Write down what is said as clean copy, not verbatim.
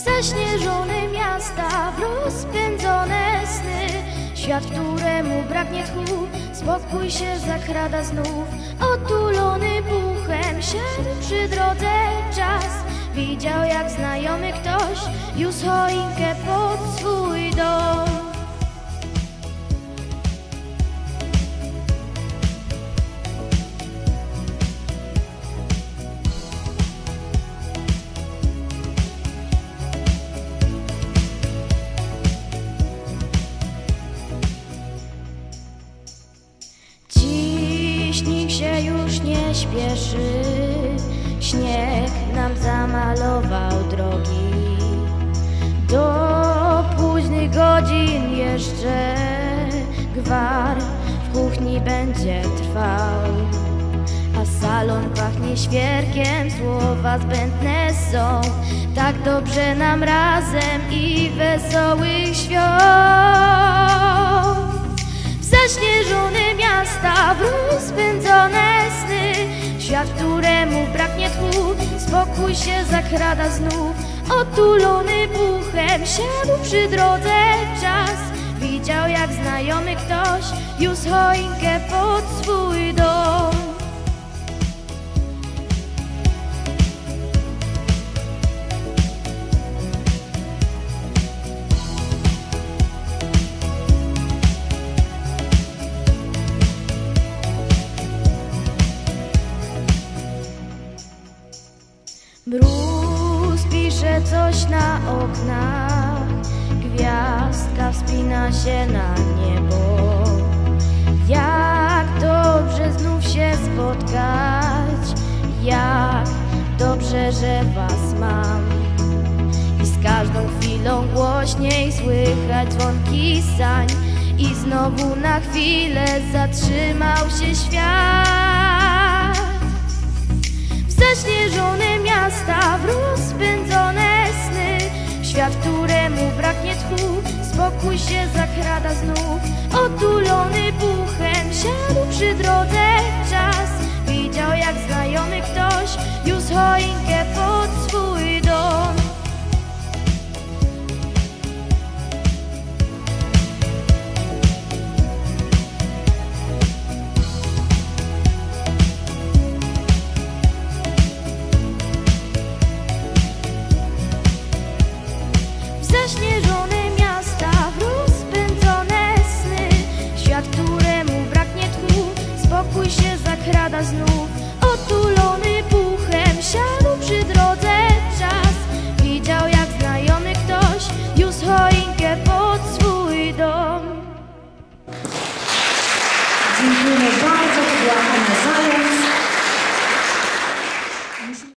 Zaśnieżone miasta, w rozpędzone sny, świat, któremu braknie tchu, spokój się zakrada znów. Otulony puchem siadł przy drodze czas, widział jak znajomy ktoś niósł choinkę pod swój dom. Nikt się już nie śpieszy, śnieg nam zamalował drogi. Do późnych godzin jeszcze gwar w kuchni będzie trwał, a salon pachnie świerkiem, słowa zbędne są. Tak dobrze nam razem i wesołych świąt. Zaśnieżone miasta, w rozpędzone sny, świat, któremu braknie tchu, spokój się zakrada znów. Otulony puchem siadł przy drodze czas, widział jak znajomy ktoś niósł choinkę pod swój dom. Mróz pisze coś na oknach, gwiazdka wspina się na niebo. Jak dobrze znów się spotkać, jak dobrze, że was mam. I z każdą chwilą głośniej słychać dzwonki sań, i znowu na chwilę zatrzymał się świat. Zaśnieżone miasta, w rozpędzone sny, świat, któremu braknie tchu, spokój się zakrada znów. Otulony puchem siadł przy drodze czas, widział jak znajomy ktoś niósł choinkę pod swój dom. Zaśnieżone miasta, w rozpędzone sny, świat, któremu braknie tchu, spokój się zakrada znów. Otulony puchem siadł przy drodze czas, widział jak znajomy ktoś niósł choinkę pod swój dom. Dziękujemy bardzo, to była Anna Zając.